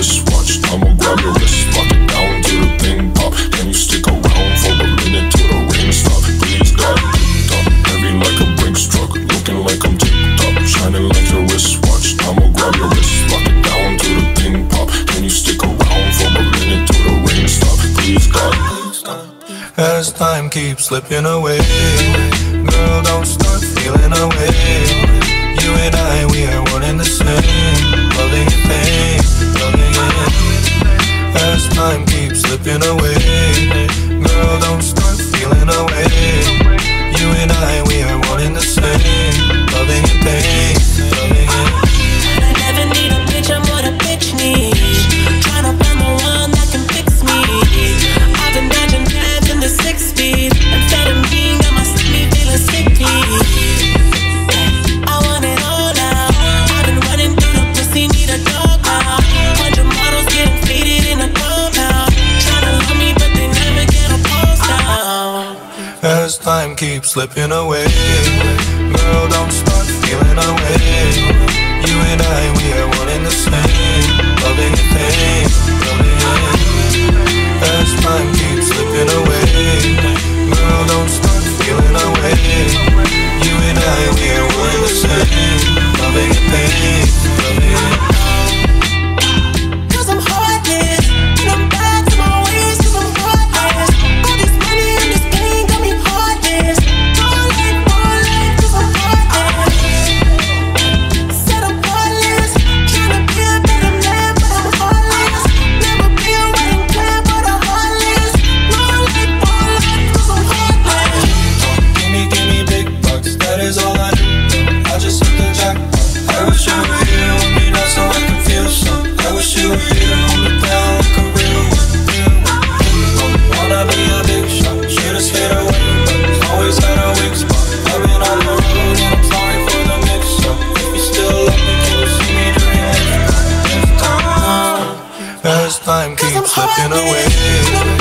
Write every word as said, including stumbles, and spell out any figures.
wristwatch. I'ma grab your wrist, lock it down to the thing pop. Can you stick around for a minute till the rain stop? Please God, ticked up, heavy like a Brinks truck, looking like I'm ticked up, shining like your wristwatch. I'ma grab your wrist, lock it down to the thing pop. Can you stick around for a minute till the rain stop? Please God, please God. As time keeps slipping away, girl, don't start feeling away. You and I, we are one and the same. Loving your pain, loving it. As time keeps slipping away, girl, don't start feeling away. You and I, we are one and the same. Loving your pain, loving it. I never need a bitch, I'm what a bitch needs. Tryna find the one that can fix me. I've been dodging cabs in the six speed. Amphetamine got my stomach feeling sickly. I want it all now. I've been running through the pussy, need a dog now. Hundred models getting faded in a dog now. Tryna love me, but they never get a pulse now. As time keeps slipping away, girl, don't start feeling away. You and I, we are one and the same. Loving your pain, loving it. As time keeps slipping away, girl, don't start feeling away. You and I, we are one and the same. Loving your pain, loving it. Cause I'm heartless, and I'm back to my ways, cause I'm heartless. All this money and this pain got me heartless. More life, more life, cause I'm heartless. Said I'm heartless, tryna be a better man, but I'm heartless. Never be a wedding plan, but I'm heartless. More life, more life, cause I'm heartless. Give me, give me big bucks, that is all I do. I just hit the jackpot. I wish you were here with me now so I can feel some. I wish you were here to hold me down like a real one, real one. Wanna be a big shot, should've stayed away, but always had a weak spot. I've been on the road and I'm sorry for the mix-up. If you still love me, can you see me during this time? As time keeps slipping away.